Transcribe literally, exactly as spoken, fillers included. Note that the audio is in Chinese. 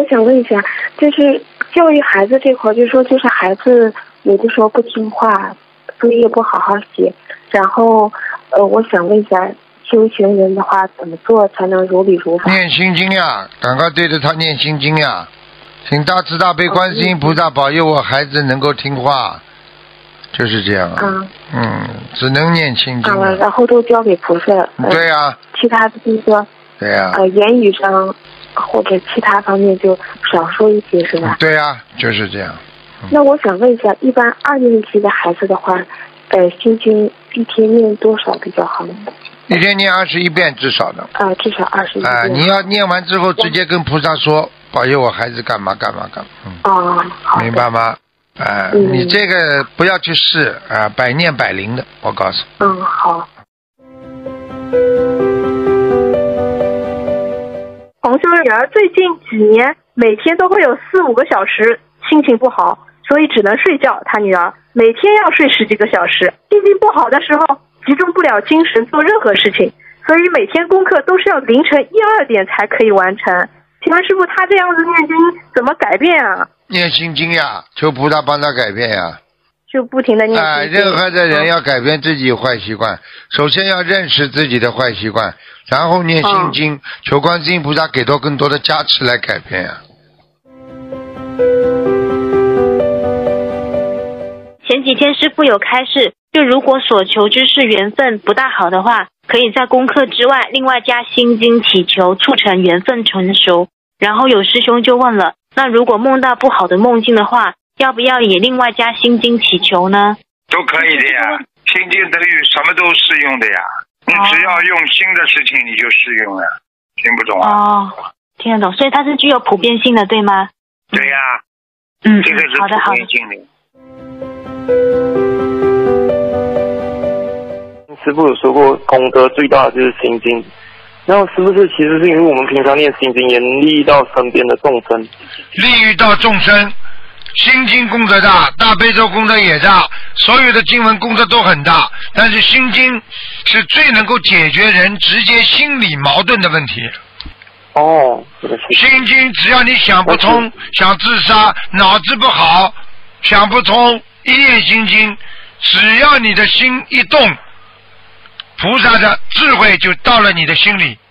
想问一下，就是教育孩子这块，就是说，就是孩子有的时候不听话，作业不好好写，然后呃，我想问一下，修行人的话怎么做才能如理如法？ 念心经呀，赶快对着他念心经呀，请大慈大悲观世音菩萨保佑我孩子能够听话，就是这样啊。 嗯。 嗯，只能念心经。 啊，然后都交给菩萨。呃、 对呀、啊。 其他的就是说。 对呀、啊。 呃，言语上或者其他方面就少说一些，是吧？ 对呀、啊，就是这样。 嗯、那我想问一下，一般二年级的孩子的话，呃，心经一天念多少比较好？ 一天念二十一遍至少的。 啊、呃，至少二十一遍。 啊、呃，你要念完之后直接跟菩萨说，保佑我孩子干嘛干嘛干嘛。嗯。 哦，好。 明白吗？啊、呃嗯，你这个不要去试啊、呃，百念百灵的，我告诉你。 嗯，好。 同修女儿最近几年每天都会有四五个小时心情不好，所以只能睡觉。她女儿每天要睡十几个小时，心情不好的时候集中不了精神做任何事情，所以每天功课都是要凌晨一二点才可以完成。请问师父，她这样子念经怎么改变啊？ 念心经呀，求菩萨帮他改变呀。 就不停的念心经。 啊，任何的人要改变自己坏习惯，首先要认识自己的坏习惯，然后念心经，嗯、求观世音菩萨给多更多的加持来改变呀。 前几天师父有开示，就如果所求之事缘分不大好的话，可以在功课之外另外加心经祈求，促成缘分成熟。然后有师兄就问了，那如果梦到不好的梦境的话，要不要也另外加心经祈求呢？ 都可以的呀，心经等于什么都适用的呀。你只要用心的事情，你就适用了。听不懂啊？ 哦，听得懂，所以它是具有普遍性的，对吗？ 对呀。 嗯， 这个是普遍性的。 师父有说过，功德最大的就是心经。那是不是其实是因为我们平常念心经，也利益到身边的众生？ 利益到众生。心经功德大，大悲咒功德也大，所有的经文功德都很大，但是心经是最能够解决人直接心理矛盾的问题。 哦， 心经只要你想不通，想自杀，脑子不好，想不通，一念心经，只要你的心一动，菩萨的智慧就到了你的心里，